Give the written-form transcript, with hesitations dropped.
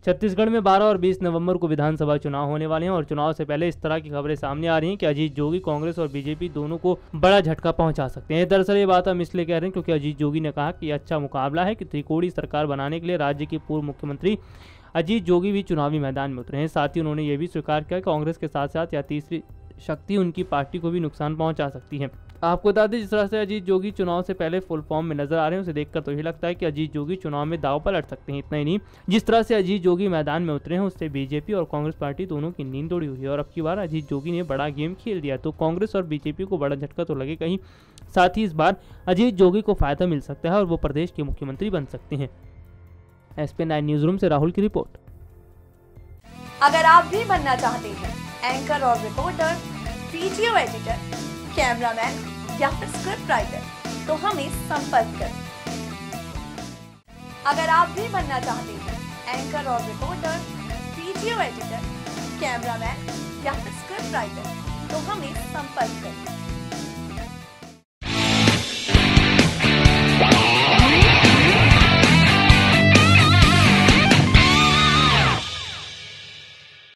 छत्तीसगढ़ में 12 और 20 नवंबर को विधानसभा चुनाव होने वाले हैं और चुनाव से पहले इस तरह की खबरें सामने आ रही हैं कि अजीत जोगी कांग्रेस और बीजेपी दोनों को बड़ा झटका पहुंचा सकते हैं। दरअसल ये बात हम इसलिए कह रहे हैं क्योंकि अजीत जोगी ने कहा कि अच्छा मुकाबला है कि त्रिकोणीय सरकार बनाने के लिए राज्य के पूर्व मुख्यमंत्री अजीत जोगी भी चुनावी मैदान में उतरे हैं। साथ ही उन्होंने ये भी स्वीकार किया कि कांग्रेस के साथ साथ या तीसरी शक्ति उनकी पार्टी को भी नुकसान पहुंचा सकती है। आपको बता दें, जिस तरह से अजीत जोगी चुनाव से पहले फुल फॉर्म में नजर आ रहे हैं, उसे देखकर तो यही लगता है कि अजीत जोगी चुनाव में दांव पर लड़ सकते हैं। इतना ही नहीं, जिस तरह से अजीत जोगी मैदान में उतरे हैं उससे बीजेपी और कांग्रेस पार्टी दोनों की नींद उड़ी हुई है और अब की बार अजीत जोगी ने बड़ा गेम खेल दिया तो कांग्रेस और बीजेपी को बड़ा झटका तो लगेगा ही, साथ ही इस बार अजीत जोगी को फायदा मिल सकता है और वो प्रदेश के मुख्यमंत्री बन सकते हैं। SP9 न्यूज रूम से राहुल की रिपोर्ट। अगर आप भी बनना चाहते हैं एंकर और रिपोर्टर, वीडियो एडिटर, कैमरामैन या फिर स्क्रिप्ट राइटर, तो हमें संपर्क करें। अगर आप भी बनना चाहते हैं एंकर और रिपोर्टर, वीडियो एडिटर, कैमरामैन या फिर स्क्रिप्ट राइटर, तो हमें संपर्क करें।